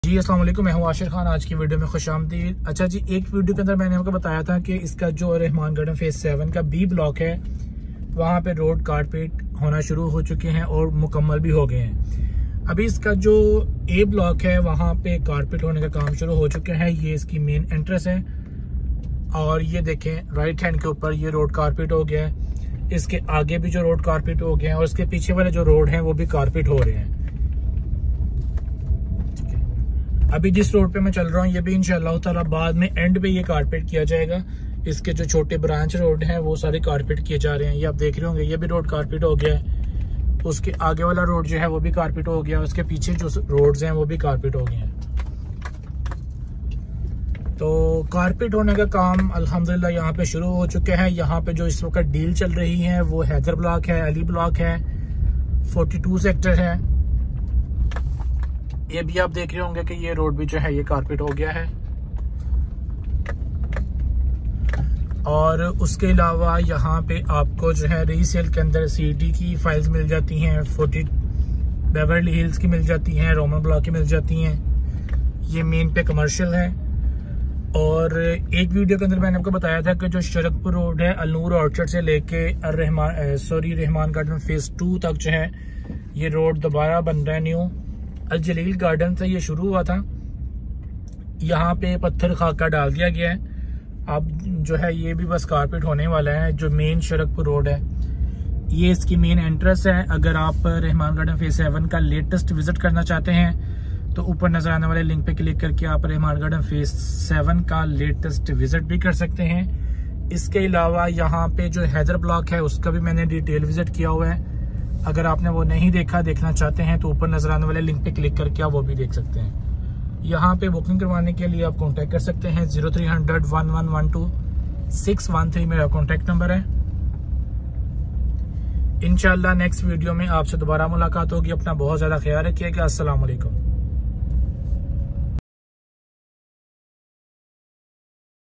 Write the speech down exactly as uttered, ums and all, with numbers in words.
जी अस्सलाम वालेकुम, मैं हूं आशिर खान। आज की वीडियो में खुश आमदीद। अच्छा जी, एक वीडियो के अंदर मैंने आपको बताया था कि इसका जो रहमान गार्डन फेज सेवन का बी ब्लॉक है वहां पे रोड कारपेट होना शुरू हो चुके हैं और मुकम्मल भी हो गए हैं। अभी इसका जो ए ब्लॉक है वहां पे कारपेट होने का काम शुरू हो चुके हैं। ये इसकी मेन एंट्रेंस है और ये देखें राइट हैंड के ऊपर ये रोड कारपेट हो गया है। इसके आगे भी जो रोड कारपेट हो गए हैं और इसके पीछे वाले जो रोड हैं वो भी कारपेट हो रहे हैं। अभी जिस रोड पे मैं चल रहा हूँ ये भी इंशाअल्लाह ताला बाद में एंड पे ये कारपेट किया जाएगा। इसके जो छोटे ब्रांच रोड हैं वो सारे कारपेट किए जा रहे हैं। ये आप देख रहे होंगे, ये भी रोड कारपेट हो गया है। उसके आगे वाला रोड जो है वो भी कारपेट हो गया। उसके पीछे जो रोड्स हैं वो भी कारपेट हो गए हैं। तो कारपेट होने का काम अल्हम्दुलिल्लाह यहाँ पे शुरू हो चुका है। यहाँ पे जो इस वक्त डील चल रही है वो हैदर ब्लॉक है, अली ब्लॉक है, फोर्टी टू सेक्टर है। ये भी आप देख रहे होंगे कि ये रोड भी जो है ये कारपेट हो गया है। और उसके अलावा यहाँ पे आपको जो है रीसेल के अंदर सीडी की फाइल्स मिल जाती हैं, फोर्टी बेवर्ली हिल्स की मिल जाती हैं, रोमन ब्लॉक की मिल जाती हैं। ये मेन पे कमर्शियल है। और एक वीडियो के अंदर मैंने आपको बताया था कि जो शरकपुर रोड है अलनूर ऑर्चर्ड से लेके Rahman sorry Rahman garden phase two तक जो है ये रोड दोबारा बन रहा है। न्यू अल जलील गार्डन से ये शुरू हुआ था। यहाँ पे पत्थर खाका डाल दिया गया है। अब जो है ये भी बस कारपेट होने वाला है। जो मेन शरकपुर रोड है ये इसकी मेन एंट्रेंस है। अगर आप रहमान गार्डन फेज सेवन का लेटेस्ट विजिट करना चाहते हैं तो ऊपर नजर आने वाले लिंक पे क्लिक करके आप रहमान गार्डन फेज सेवन का लेटेस्ट विजिट भी कर सकते हैं। इसके अलावा यहाँ पे जो हैदर ब्लॉक है उसका भी मैंने डिटेल विजिट किया हुआ है। अगर आपने वो नहीं देखा देखना चाहते हैं तो ऊपर नजर आने वाले लिंक पे क्लिक करके आप वो भी देख सकते हैं। यहाँ पे बुकिंग करवाने के लिए आप कांटेक्ट कर सकते हैं। Zero three hundred one one one two six one three मेरा कांटेक्ट नंबर है। इंशाल्लाह नेक्स्ट वीडियो में आपसे दोबारा मुलाकात होगी। अपना बहुत ज्यादा ख्याल रखिएगा। अस्सलाम वालेकुम।